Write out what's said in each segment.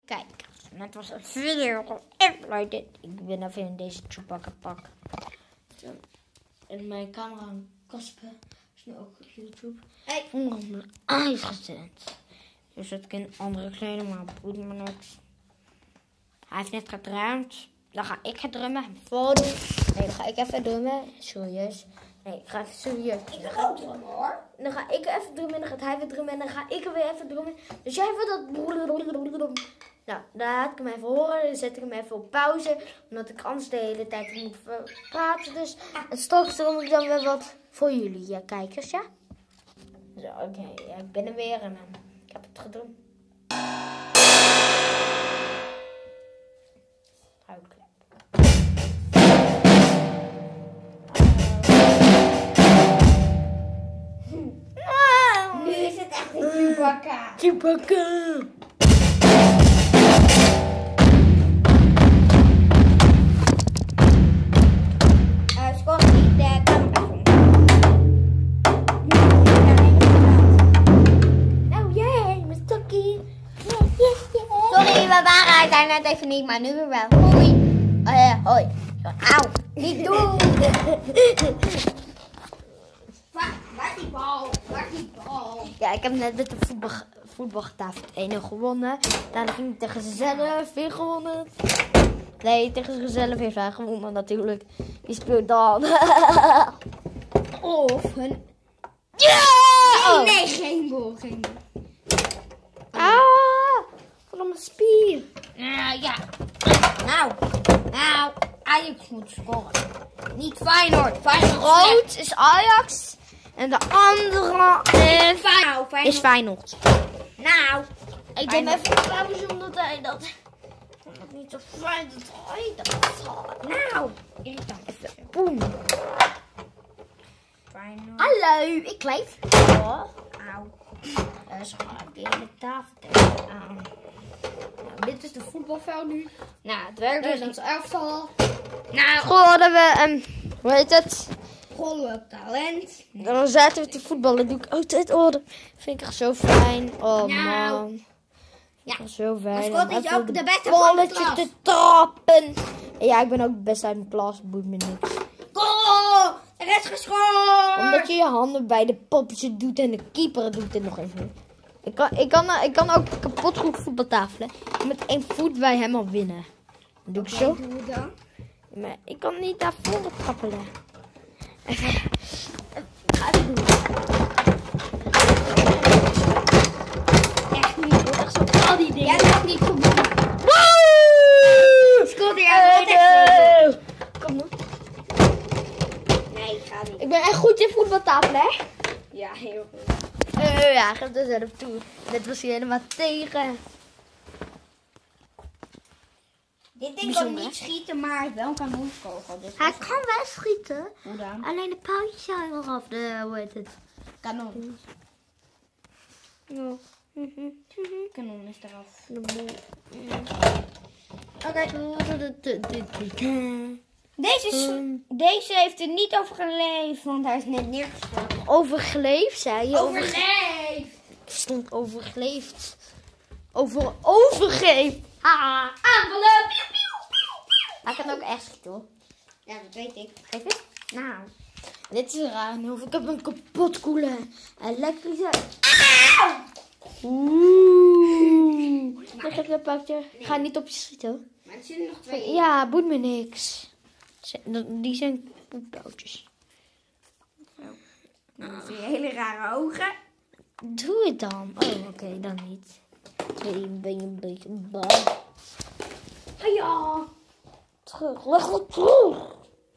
Kijk, net was een video uploaded. Ik ben even in deze Chewbacca pak. En mijn camera Kasper is nu ook op YouTube. Hey. Onder ijs gezet. Dus dat kan andere kleding, maar boeit me niks. Hij heeft net gedruimd. Dan ga ik gaan drummen. Nee, dan ga ik even drummen. Serieus. Nee, ik ga even serieus. Ik ga ook drummen hoor. Dan ga ik even drummen en dan gaat hij weer drummen en dan ga ik weer even drummen. Dus jij wil dat... Nou, daar laat ik hem even horen. Dan zet ik hem even op pauze. Omdat ik anders de hele tijd moet praten. Dus en straks drum ik dan weer wat voor jullie, ja, kijkers, ja? Zo, oké. Ja, ik ben er weer en ik heb het gedaan. Huidklep. Nu is het echt een Chewbacca. Chewbacca. Scott niet de camera van. Nou, jij, mijn stokkie. Sorry, we waren zijn net even niet, maar nu weer wel. Hoi. Hoi. Auw. Niet doen. Waar die bal? Waar die bal? Ja, ik heb net met de voetbal getafeld 1-0 gewonnen. Daarna ging ik tegen Gezellen weer gewonnen. Nee, tegen Gezellen weer 5 gewonnen natuurlijk. Die speelt dan. Of een... Ja! Nee, geen goal. Geen goal. Van mijn spier. Ja. Nou, Ajax moet scoren. Niet Feyenoord. Rood is Ajax. En de andere is Feyenoord. Nou, Ik deed even een pauze omdat hij dat... Vond het niet zo fijn dat hij dat had. nou. Ik dacht even... Boem. Feyenoord. Hallo, ik leef. Oh. Auw. Zo ga ik de hele tafel tegenaan. Nou, dit is de voetbalveld nu. Nou, het werkt dus Nederlands niet. elftal. Nou, School hadden we, hoe heet het? golden talent. Dan zaten we te voetballen. Dat doe ik altijd. Oh, dat vind ik echt zo fijn. Oh Nou. man. Ja. Zo fijn. Maar Scott om is even ook de beste van de balletje klas. te trappen. En ja, ik ben ook het beste uit mijn klas. Boeit me niks. Goal! Er is gescoord! Omdat je je handen bij de poppetjes doet en de keeper doet het nog even. Ik kan ook kapot goed voetbaltafelen. Met 1 voet bij hem al winnen. Dan doe ik zo. Doe het dan. Maar ik kan niet naar voren trappelen. Even. Ik ga het doen. Echt niet. Echt zo al die dingen. Jij hebt niet gewonnen. Woe! Scott, jij hebt echt Kom dan. Nee, ik ga niet. Ik ben echt goed in voetbaltafelen, hè? Ja, heel goed. Ja, geef er zelf toe. Dit was hier helemaal tegen. Dit ding kan Bijzonder, niet schieten, maar hij wel een kanonskogel. Dus Hij kan wel schieten. hoe dan? Alleen de pijltjes zijn eraf. Hoe heet het? Kanon. Ja. Kanon is eraf. Oké. Deze heeft er niet over geleefd, want hij is net neergestort. Overgeleefd, zei je? Overleefd! Stond overgeleefd. Overgeeft. Aanvallen! Hij kan ook echt schieten, hoor. Ja, dat weet ik. Kijk eens. Nou. Dit is raar. Ik heb een kapot koele elektrische. Oeh. Leg even een pakje. Ga niet op je schieten, hoor. Maar er zitten nog 2 in. Ja, boeit me niks. Die zijn poepboutjes. Nou, zie je hele rare ogen. Doe het dan. Oh, oké, dan niet. Ben je een beetje bang? Oh ja. Terug, leg het terug.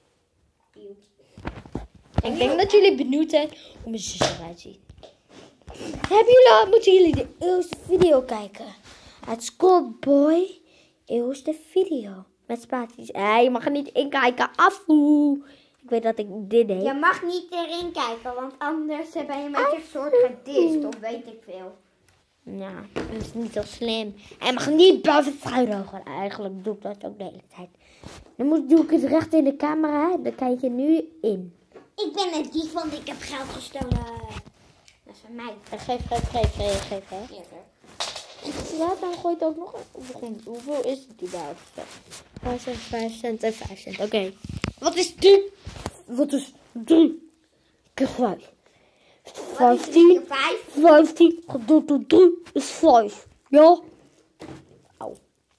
Ik denk dat jullie benieuwd zijn hoe mijn zus eruit ziet. Moeten jullie de eerste video kijken? Het Schoolboy eerste video. Met spaties. Je mag er niet in kijken. Afoe. Ik weet dat ik dit deed. Je mag niet erin kijken, want anders ben je met je soort gedist of weet ik veel. Ja, dat is niet zo slim. Hij mag niet boven het fruidogen. Eigenlijk doe ik dat ook de hele tijd. Dan doe ik het recht in de camera. Dan kijk je nu in. Ik ben een dief, want ik heb geld gestolen. Dat is van mij. Geef. Hè. Eerder. Laat dan gooit ook nog een. Hoeveel is het überhaupt? 5 cent en 5 cent. Oké. Wat is 3? Wat is 3 keer 5? 15. 15 gedeeld door 3 is 5. Ja? Auw.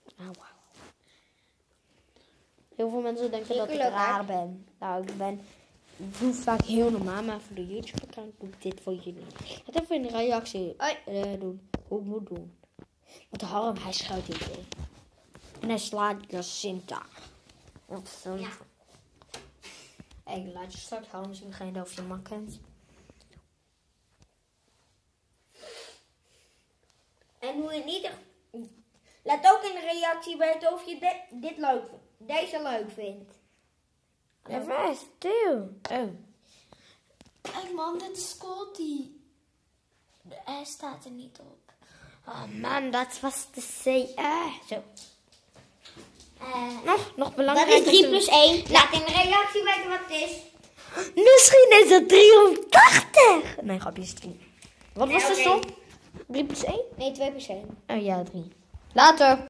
Heel veel mensen denken dat ik raar ben. Nou, ik doe vaak heel normaal, maar voor de YouTube-account doe ik dit voor jullie. Laat even in de reactie doen hoe ik moet doen. Want Harm, hij schuilt niet in. En hij slaat Jacinta. Ja. Ik laat je straks Harm zien, geen of je mak kent. En hoe je niet... Laat ook in de reactie weten of je deze leuk vindt. Even stil. Oh. Hey man, dit is Scotty. De R staat er niet op. Oh man, dat was de C. Zo. Nog belangrijk. Dat is 3 plus 1. Laat in de reactie weten wat het is. Misschien is het 380. Nee, grapje is 3. Wat was de som? 3 plus 1? Nee, 2 plus 1. Oh ja, 3. Later.